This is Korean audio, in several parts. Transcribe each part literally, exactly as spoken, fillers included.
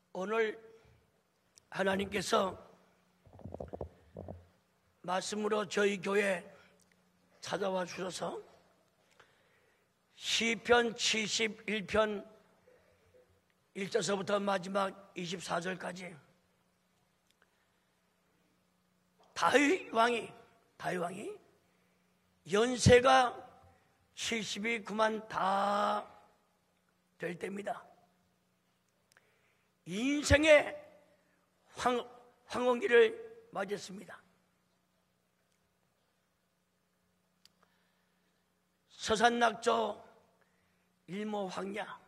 오늘 하나님께서 말씀으로 저희 교회 찾아와 주셔서 시편 칠십일 편 일 절서부터 마지막 이십사 절까지 다윗 왕이 다윗 왕이 연세가 칠십이 그만 다 될 때입니다. 인생의 황, 황혼기를 맞이했습니다. 서산낙조 일모황야,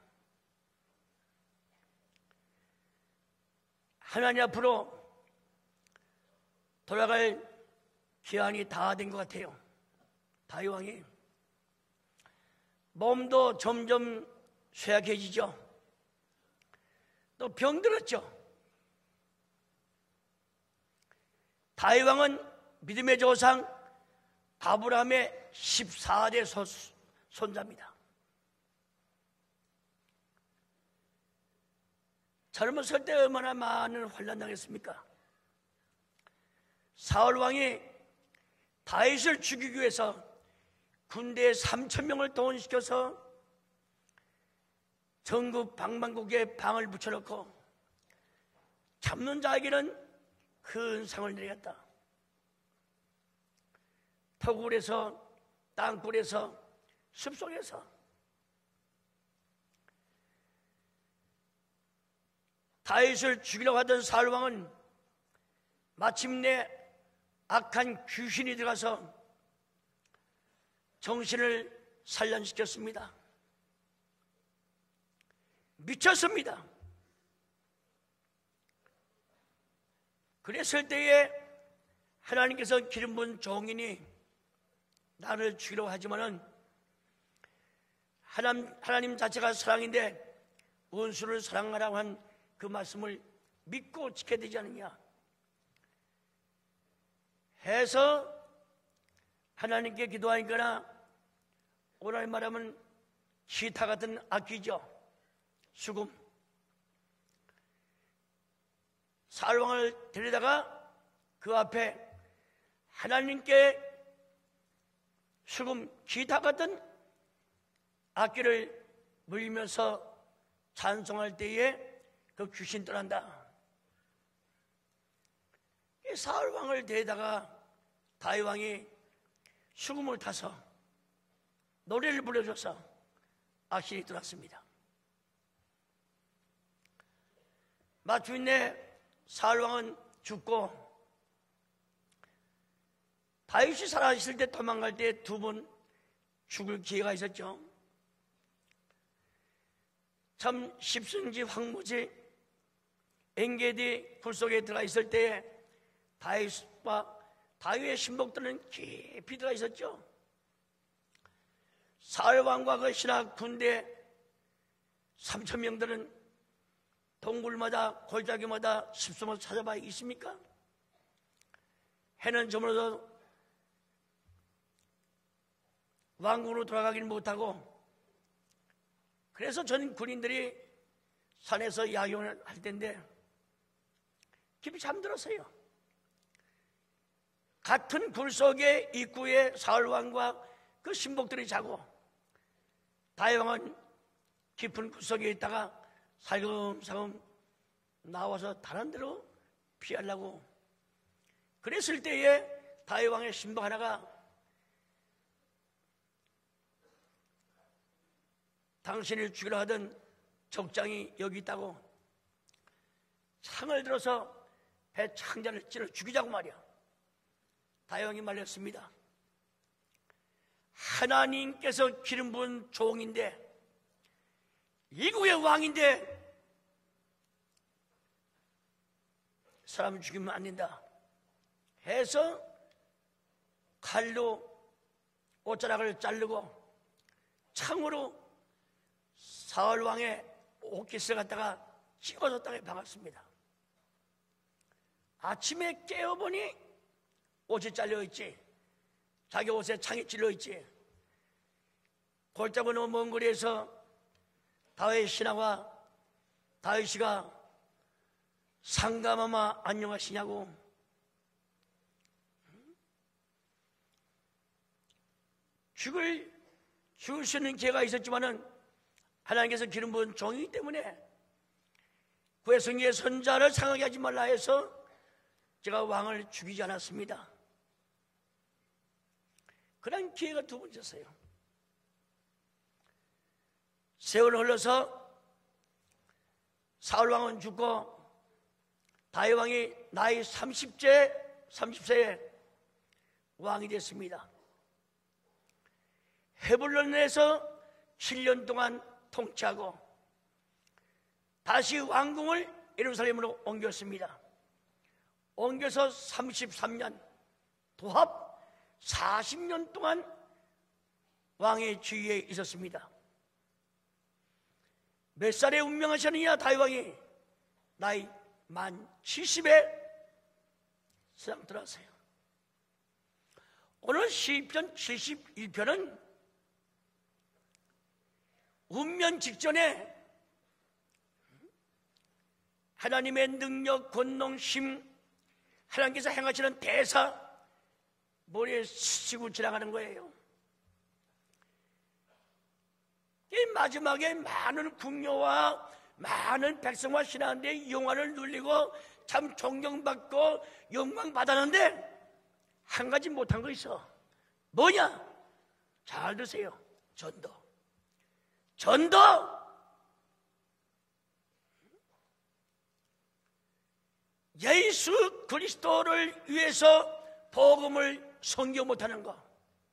하나님 앞으로 돌아갈 기한이 다 된 것 같아요. 다윗 왕이 몸도 점점 쇠약해지죠. 또 병들었죠. 다윗 왕은 믿음의 조상 아브라함의 십사 대 손자입니다. 젊었을 때 얼마나 많은 환난 당했습니까? 사울 왕이 다윗을 죽이기 위해서 군대 삼천 명을 동원시켜서 전국 방방곡에 방을 붙여놓고 잡는 자에게는 큰 상을 내렸다. 터굴에서, 땅굴에서, 숲속에서 다윗을 죽이려고 하던 사울 왕은 마침내 악한 귀신이 들어가서 정신을 산란시켰습니다. 미쳤습니다. 그랬을 때에 하나님께서 기름 부은 종인이 나를 죽이려고 하지만은 하나님, 하나님 자체가 사랑인데 원수를 사랑하라고 한 그 말씀을 믿고 지켜야 되지 않느냐 해서 하나님께 기도하니까 오늘 말하면 기타 같은 악기죠. 수금. 사울왕을 데리다가 그 앞에 하나님께 수금, 기타 같은 악기를 물리면서 찬송할 때에 그 귀신 떠난다. 이 사울왕을 데리다가 다윗왕이 수금을 타서 노래를 불러줘서 악신이 떠났습니다. 마침내 사울왕은 죽고 다윗이 살아있을 때 도망갈 때 두 번 죽을 기회가 있었죠. 참 십승지 황무지 엔게디 굴 속에 들어가 있을 때에 다윗과 다윗의 신복들은 깊이 들어가 있었죠. 사울왕과 그 신하 군대 삼천 명들은 동굴마다 골짜기마다 숲속을 찾아봐 있습니까? 해는 저물어서 왕궁으로 돌아가기는 못하고, 그래서 전 군인들이 산에서 야경을 할 텐데 깊이 잠들었어요. 같은 굴 속의 입구에 사울왕과 그 신복들이 자고 다윗왕은 깊은 굴 속에 있다가 살금살금 나와서 다른 데로 피하려고 그랬을 때에 다윗왕의 신복 하나가 당신을 죽이려 하던 적장이 여기 있다고 창을 들어서 배 창자를 찔러 죽이자고 말이야. 다윗왕이 말렸습니다. 하나님께서 기름 부은 종인데, 이국의 왕인데 사람을 죽이면 안 된다 해서 칼로 옷자락을 자르고 창으로 사울왕의 옷깃을 갖다가 찍어서 땅에 박았습니다. 아침에 깨어보니 옷이 잘려있지, 자기 옷에 창이 찔러있지. 골짜기 너무 먼 거리에서 다윗 신하와 다윗이가 상가마마 안녕하시냐고. 죽을 죽을 수 있는 기회가 있었지만은 하나님께서 기름 부은 종이기 때문에 구해성기의 선자를 상하게 하지 말라 해서 제가 왕을 죽이지 않았습니다. 그런 기회가 두 번째였어요. 세월이 흘러서 사울 왕은 죽고 다윗 왕이 나이 삼십째, 삼십 세에 왕이 됐습니다. 헤블론에서 칠 년 동안 통치하고 다시 왕궁을 예루살렘으로 옮겼습니다. 옮겨서 삼십삼 년, 도합 사십 년 동안 왕의 지위에 있었습니다. 몇 살에 운명하셨느냐? 다윗 왕이 나이 만 칠십에 세상 들어가세요. 오늘 시편 칠십일 편은 운명 직전에 하나님의 능력, 권능심, 하나님께서 행하시는 대사 머리에 스치고 지나가는 거예요. 이 마지막에 많은 궁녀와 많은 백성과 신하인데 영화를 누리고 참 존경받고 영광받았는데 한 가지 못한 거 있어. 뭐냐? 잘 드세요. 전도. 전도. 예수 그리스도를 위해서 복음을 선교 못하는 거.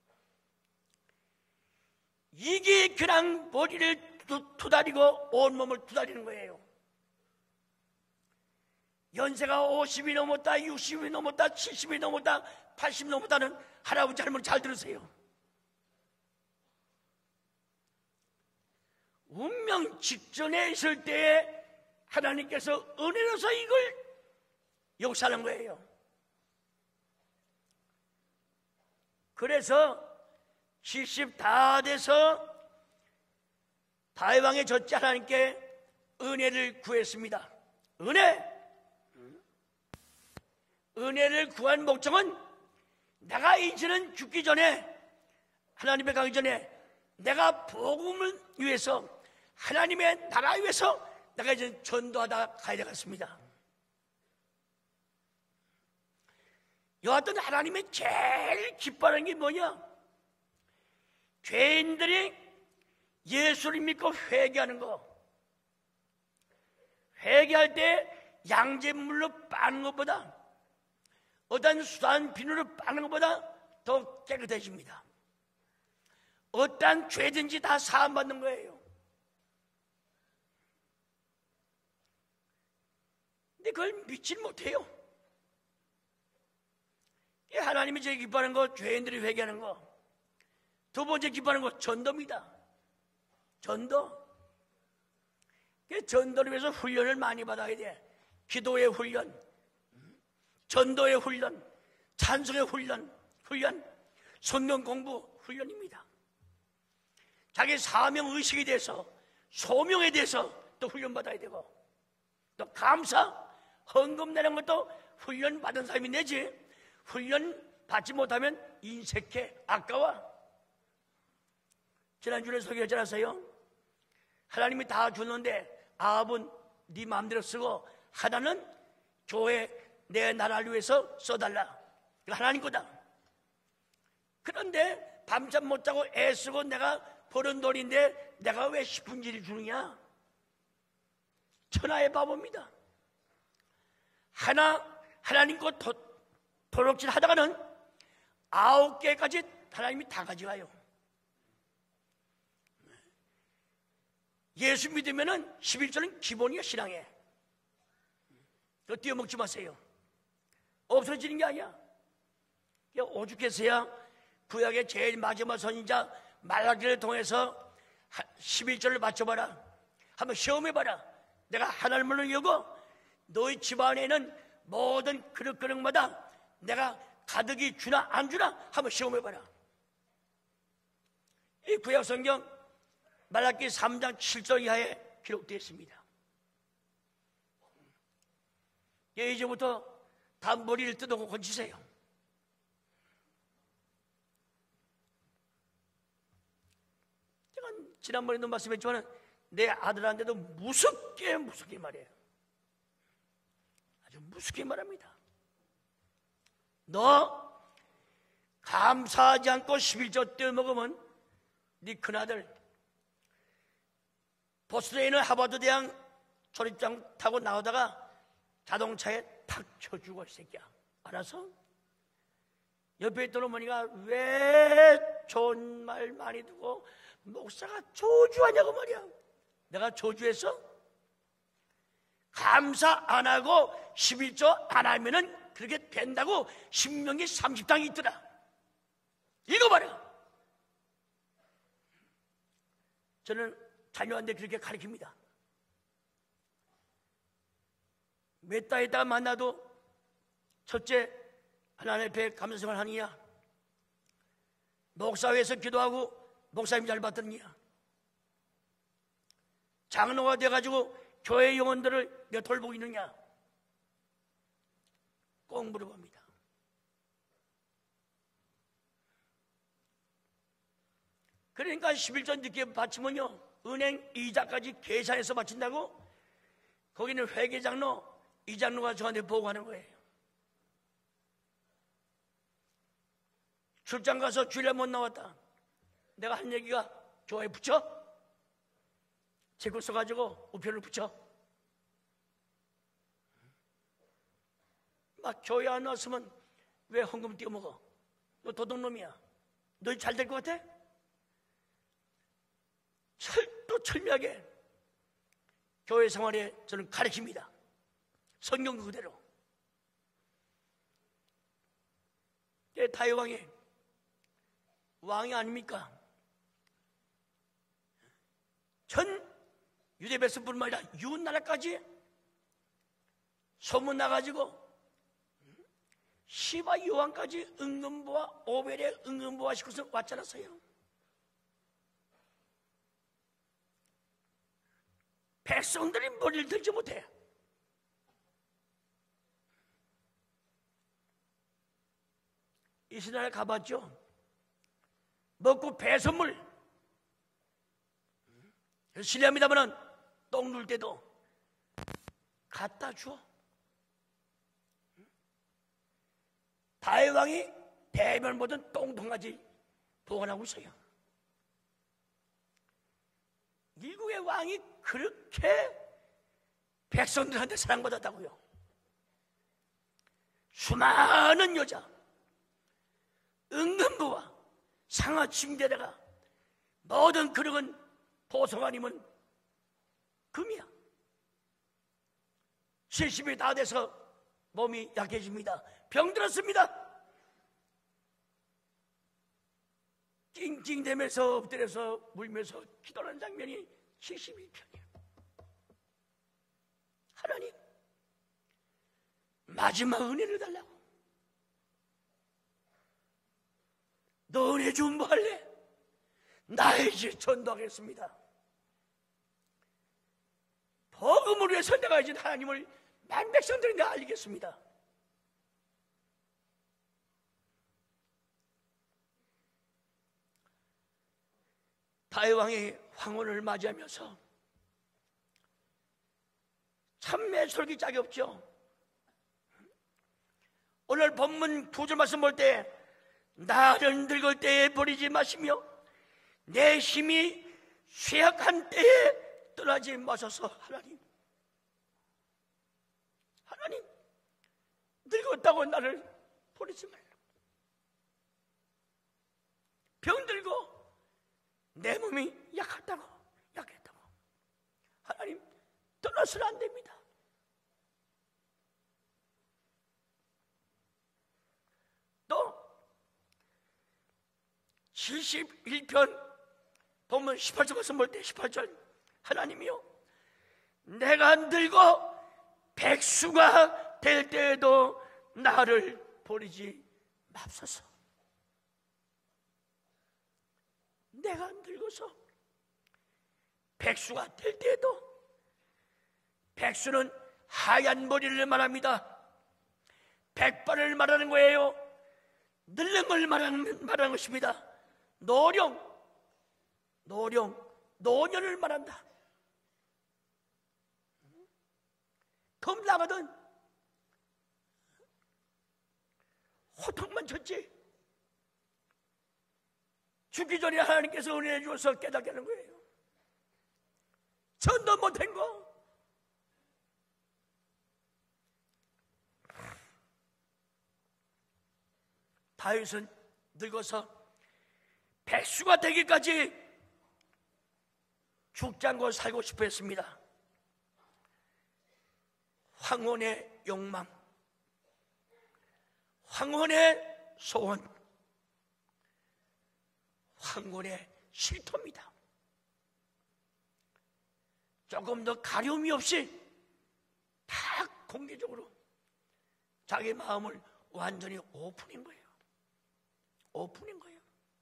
이게 그냥 머리를 투다리고 온몸을 투다리는 거예요. 연세가 오십이 넘었다, 육십이 넘었다, 칠십이 넘었다, 팔십이 넘었다는 할아버지 할머니 잘 들으세요. 운명 직전에 있을 때에 하나님께서 은혜로서 이걸 역사하는 거예요. 그래서 칠십 다 돼서 다윗 왕의 젖자 하나님께 은혜를 구했습니다. 은혜! 은혜를 구한 목적은 내가 이제는 죽기 전에, 하나님에 가기 전에 내가 복음을 위해서, 하나님의 나라 위해서 내가 이제 전도하다 가야 되겠습니다. 여하튼 하나님이 제일 기뻐하는 게 뭐냐? 죄인들이 예수를 믿고 회개하는 거. 회개할 때 양잿물로 빠는 것보다, 어떤 수단 비누로 빠는 것보다 더 깨끗해집니다. 어떠한 죄든지 다 사함받는 거예요. 근데 그걸 믿질 못해요. 하나님이 제일 기뻐하는 거, 죄인들이 회개하는 거. 두 번째 기뻐하는 거, 전도입니다. 전도. 전도를 위해서 훈련을 많이 받아야 돼. 기도의 훈련, 전도의 훈련, 찬송의 훈련, 훈련, 성경 공부 훈련입니다. 자기 사명 의식에 대해서, 소명에 대해서 또 훈련 받아야 되고, 또 감사, 헌금 내는 것도 훈련 받은 사람이 내지, 훈련 받지 못하면 인색해, 아까워. 지난주에 소개하지 않았어요? 하나님이 다 주는데 아합은 네 마음대로 쓰고 하나는 교회 내 나라를 위해서 써달라. 이거 하나님 거다. 그런데 밤잠 못 자고 애쓰고 내가 버는 돈인데 내가 왜 십분지를 주느냐? 천하의 바보입니다. 하나 하나님 거 도, 도둑질 하다가는 아홉 개까지 하나님이 다 가져가요. 예수 믿으면은 십일 조는 기본이야, 신앙에. 그거 띄어먹지 마세요. 없어지는 게 아니야. 오죽했어야 구약의 제일 마지막 선지자 말라기를 통해서 십일 조를 맞춰봐라. 한번 시험해봐라. 내가 하나님을 여고 너희 집안에는 모든 그릇그릇마다 내가 가득이 주나 안 주나 한번 시험해봐라. 이 구약 성경 말라기 삼 장 칠 절 이하에 기록되어 있습니다. 예, 이제부터 다 머리를 뜯어고 건지세요. 제가 지난번에도 말씀했지만 내 아들한테도 무섭게 무섭게 말해요. 아주 무섭게 말합니다. 너 감사하지 않고 십일조 떼어먹으면 네 큰아들 보스턴에 하버드 대학 졸업장 타고 나오다가 자동차에 탁 쳐 죽어, 이 새끼야. 알아서? 옆에 있던 어머니가 왜 좋은 말 많이 두고 목사가 저주하냐고 말이야. 내가 저주했어? 감사 안 하고 십일조 안 하면은 그렇게 된다고 신명기 삼십 장이 있더라. 읽어봐라. 저는 자녀한테 그렇게 가르칩니다. 몇 달 있다가 만나도 첫째, 하나님 앞에 감사생활 하느냐? 목사회에서 기도하고 목사님 잘 받더니야? 장로가 돼가지고 교회 영혼들을 내가 돌보고 있느냐? 꼭 물어봅니다. 그러니까 십일조 늦게 바치면요, 은행 이자까지 계산해서 바친다고? 거기는 회계장로, 이장로가 저한테 보고하는 거예요. 출장 가서 주일날 못 나왔다. 내가 한 얘기가 교회에 붙여? 책을 써가지고 우편을 붙여? 막 교회 안 왔으면 왜 헌금 띄어먹어? 너 도둑놈이야. 너 잘 될 것 같아? 철도철미하게 교회 생활에 저는 가르칩니다. 성경 그대로. 다윗 왕이 왕이 아닙니까? 전 유대 백성뿐만 아니라 이웃 나라까지 소문 나가지고 시바 요한까지 은근보와 오벨의 은근보와 시켜서 왔잖아요. 백성들이 머리를 들지 못해. 이스라엘 가봤죠? 먹고 배선물 실례합니다만은 똥 눌 때도 갖다 줘. 다윗 왕이 대면 모든 똥통까지 보관하고 있어요. 미국의 왕이 그렇게 백성들한테 사랑받았다고요. 수많은 여자 은근부와 상하 침대에다가 모든 그릇은 보석 아니면 금이야. 칠십이 다 돼서 몸이 약해집니다. 병들었습니다. 찡찡대면서 엎드려서 울면서 기도하는 장면이 칠십일 편이에요. 하나님, 마지막 은혜를 달라고. 너 은혜 좀 뭐 할래? 나에게 전도하겠습니다. 복음을 위해서 내가 이제 하나님을 만백성들이 내가 알리겠습니다. 다윗 왕이 황혼을 맞이하면서 참매 솔깃짝이 없죠. 오늘 본문 구 절 말씀 볼 때 나를 늙을 때에 버리지 마시며 내 힘이 쇠약한 때에 떠나지 마소서. 하나님, 하나님, 늙었다고 나를 버리지 말라. 병들고 내 몸이 약하다고, 약했다고 하나님 떠나서는 안 됩니다. 또 칠십일 편 보면 십팔 절 말씀 볼 때 십팔 절 하나님이요, 내가 늙고 백수가 될 때에도 나를 버리지 맙소서. 내가 늙어서 백수가 될 때에도, 백수는 하얀 머리를 말합니다. 백발을 말하는 거예요. 늙음을 말하는, 말하는 것입니다. 노령, 노령, 노년을 말한다. 겁나거든. 호통만 쳤지. 죽기 전에 하나님께서 은혜 주어서 깨닫게 하는 거예요. 전도 못한 거. 다윗은 늙어서 백수가 되기까지 죽지 않고 살고 싶어 했습니다. 황혼의 욕망, 황혼의 소원, 황혼의 실토입니다. 조금 더 가려움이 없이 다 공개적으로 자기 마음을 완전히 오픈인 거예요. 오픈인 거예요.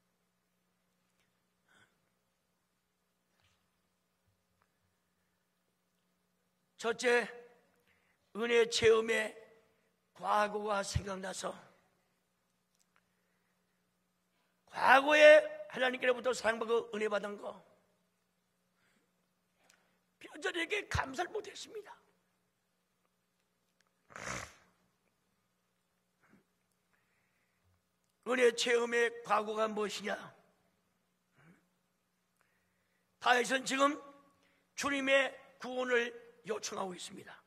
첫째, 은혜 체험의 과거가 생각나서 과거에 하나님께로부터 사랑받고 은혜 받은 거 뼈저리게 감사를 못했습니다. 은혜 체험의 과거가 무엇이냐? 다윗은 지금 주님의 구원을 요청하고 있습니다.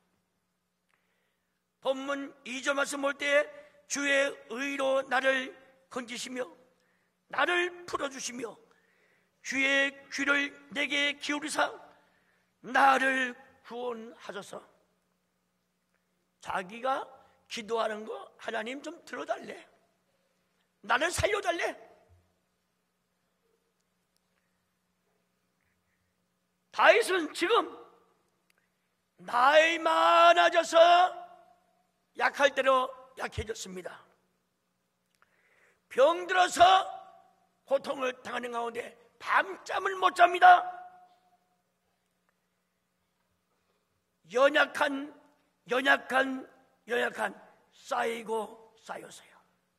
본문 이 절 말씀 볼 때 주의 의로 나를 건지시며 나를 풀어주시며 주의 귀를 내게 기울이사 나를 구원하소서. 자기가 기도하는 거 하나님 좀 들어달래. 나를 살려달래. 다윗은 지금 나이 많아져서 약할 대로 약해졌습니다. 병들어서 고통을 당하는 가운데 밤잠을 못 잡니다. 연약한 연약한 연약한 쌓이고 쌓여서요.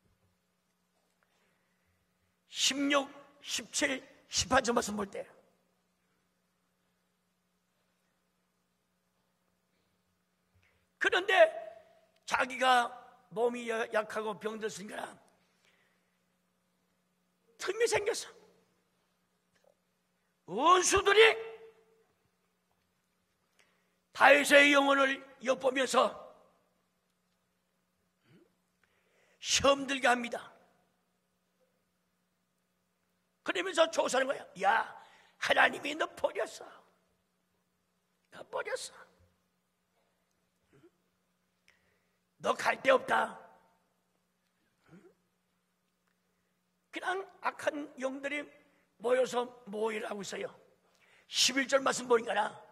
십육, 십칠, 십팔 절 말씀 볼 때 그런데 자기가 몸이 약하고 병들었으니까 틈이 생겼어. 원수들이 다윗의 영혼을 엿보면서 시험 들게 합니다. 그러면서 조사하는 거야. 야, 하나님이 너 버렸어. 너 버렸어. 너 갈 데 없다. 그냥 악한 영들이 모여서 모의를 하고 있어요. 십일 절 말씀 보니까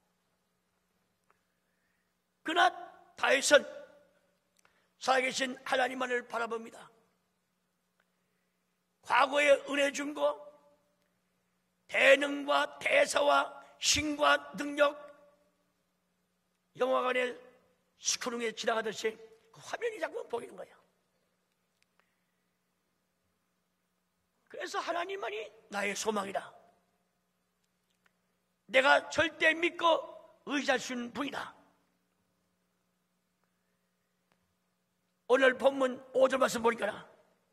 그러나 다윗은 살아계신 하나님만을 바라봅니다. 과거에 은혜 준 거, 대능과 대사와 신과 능력, 영화관에 스크린에 지나가듯이 그 화면이 자꾸 보이는 거예요. 그래서 하나님만이 나의 소망이다. 내가 절대 믿고 의지할 수 있는 분이다. 오늘 본문 오 절 말씀 보니까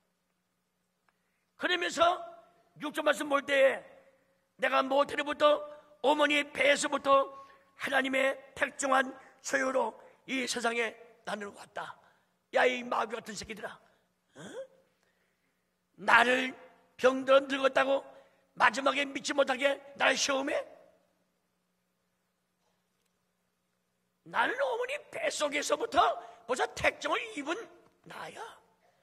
그러면서 육 절 말씀 볼 때 내가 모태로부터 어머니 배에서부터 하나님의 택정한 소유로 이 세상에 나를 왔다. 야, 이 마귀 같은 새끼들아, 어? 나를 병들어 늙었다고 마지막에 믿지 못하게 나를 시험해? 나는 어머니 뱃속에서부터 벌써 택정을 입은 나야.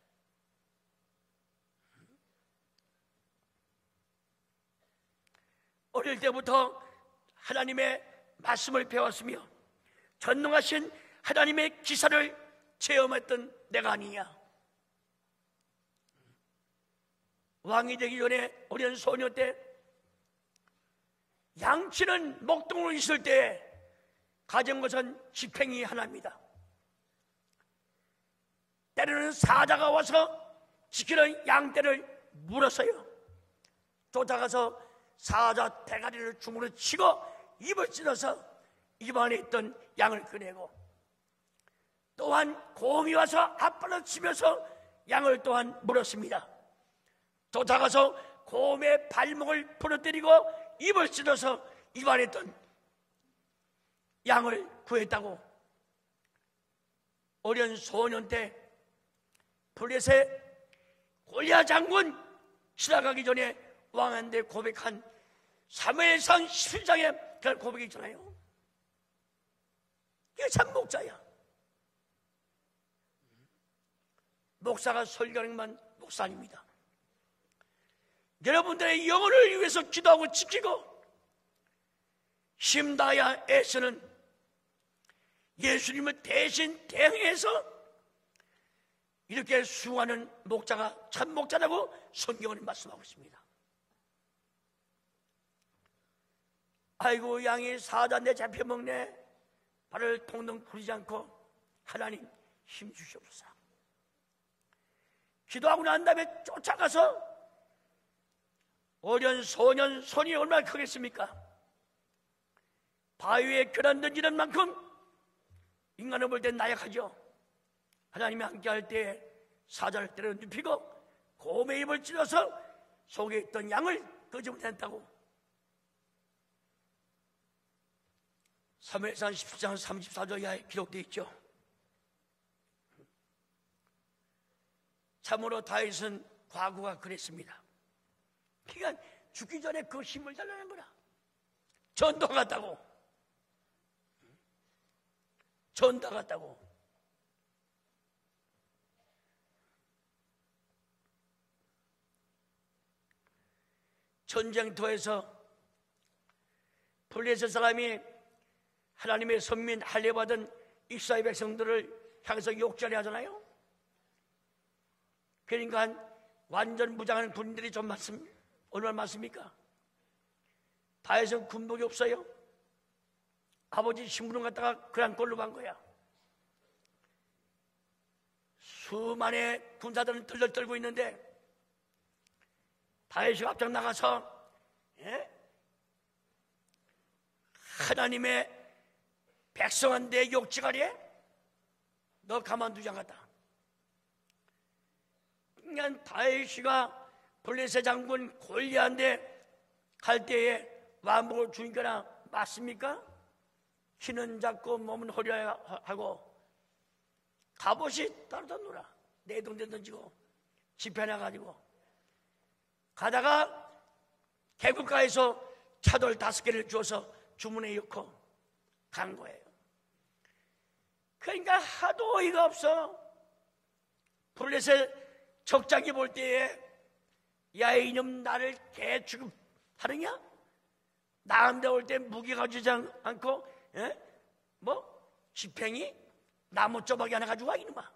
어릴 때부터 하나님의 말씀을 배웠으며 전능하신 하나님의 기사를 체험했던 내가 아니냐. 왕이 되기 전에 어린 소녀 때 양치는 목동으로 있을 때 가진 것은 집행이 하나입니다. 때로는 사자가 와서 지키는 양떼를 물었어요. 쫓아가서 사자 대가리를 주먹으로 치고 입을 찔러서 입 안에 있던 양을 꺼내고, 또한 곰이 와서 앞발로 치면서 양을 또한 물었습니다. 쫓아가서 곰의 발목을 부러뜨리고 입을 찔러서 입 안에 있던 양을 구했다고. 어린 소년 때 블레셋 골리앗 장군 지나가기 전에 왕한테 고백한 사무엘상 십칠 장에 그 고백이 있잖아요. 이게 참 목자야. 목사가 설교하는 건 목사 아닙니다. 여러분들의 영혼을 위해서 기도하고 지키고 힘다야 애쓰는 예수님을 대신 대행해서 이렇게 수고하는 목자가 참 목자라고 성경은 말씀하고 있습니다. 아이고, 양이 사자인데 잡혀먹네. 발을 동동 구르지 않고 하나님 힘 주시옵소서. 기도하고 난 다음에 쫓아가서, 어린 소년 손이 얼마나 크겠습니까? 바위에 결안 던지는 만큼 인간을 볼 땐 나약하죠. 하나님이 함께할 때 사자를 때려 눕히고 곰의 입을 찔러서 속에 있던 양을 끄집어냈다고. 사무엘상 십칠 장 삼십사 절에 기록되어 있죠. 참으로 다윗은 과거가 그랬습니다. 그러니까 죽기 전에 그 힘을 달라는 거라. 전도 갔다고. 전도 갔다고. 전쟁터에서 블레셋 사람이 하나님의 선민 할례받은 이스라엘 백성들을 향해서 욕전해 하잖아요. 그러니까 완전 무장한 군인들이 좀 많습니다. 얼마나 많습니까? 다윗은 군복이 없어요. 아버지 신부름 갔다가 그냥 꼴로 간 거야. 수만의 군사들은 들들 떨고 있는데 다윗이 앞장 나가서 예? 하나님의 백성한테 욕지가리 해? 너 가만두지 않겠다. 그냥 다윗이가 블레셋 장군 골리앗한테 갈 때에 왕복을 주니까 맞습니까? 키는 작고 몸은 허리하고 갑옷이 따르다 놀아. 내동대 던지고 지폐나 가지고 가다가 개굴가에서 차돌 다섯 개를 주어서 주문에 넣고 간 거예요. 그러니까 하도 어이가 없어. 블레셋 적장이 볼 때에 야 이놈 나를 개 취급하느냐? 나한테 올 때 무기 가지지 않고 에? 뭐 지팽이 나무 조각이 하나 가지고 와 이놈아.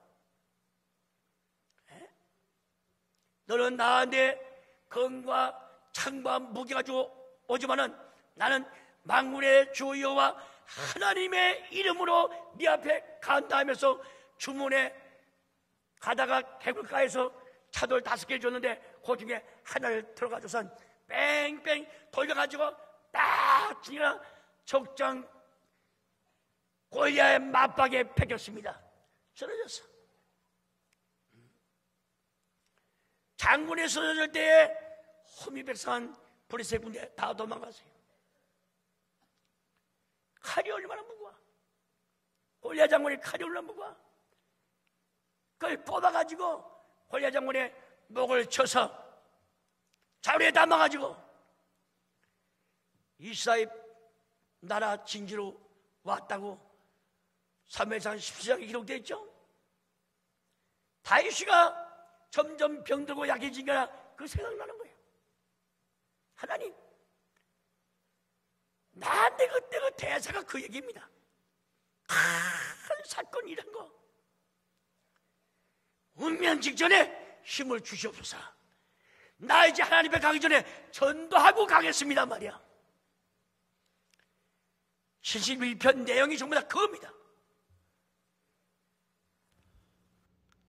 에? 너는 나한테 검과 창과 무기 가지고 오지만은 나는 만군의 주 여호와 하나님의 이름으로 네 앞에 간다 하면서 주문에 가다가 개굴가에서 차돌 다섯 개 줬는데 그 중에 하나를 들어가줘서 뺑뺑 돌려가지고 딱 지나 적장 골리앗의 맞박에 패겼습니다. 쓰러졌어. 장군이 쓰러질 때에 호미백성한 블레셋 군대 다 도망갔어요. 칼이 얼마나 무거워. 골리앗 장군이 칼이 얼마나 무거워. 그걸 뽑아가지고 골리앗 장군의 목을 쳐서 자루에 담아가지고 이스라엘 나라 진지로 왔다고 사무엘상 십칠 장에 기록되어 있죠. 다윗이가 점점 병들고 약해지니까 그 생각나는 거예요. 하나님, 나한테 그때 그 대사가 그 얘기입니다. 큰 사건 이런 거 운명 직전에 힘을 주시옵소서. 나 이제 하나님 앞에 가기 전에 전도하고 가겠습니다 말이야. 칠십일 편 내용이 전부 다 그겁니다.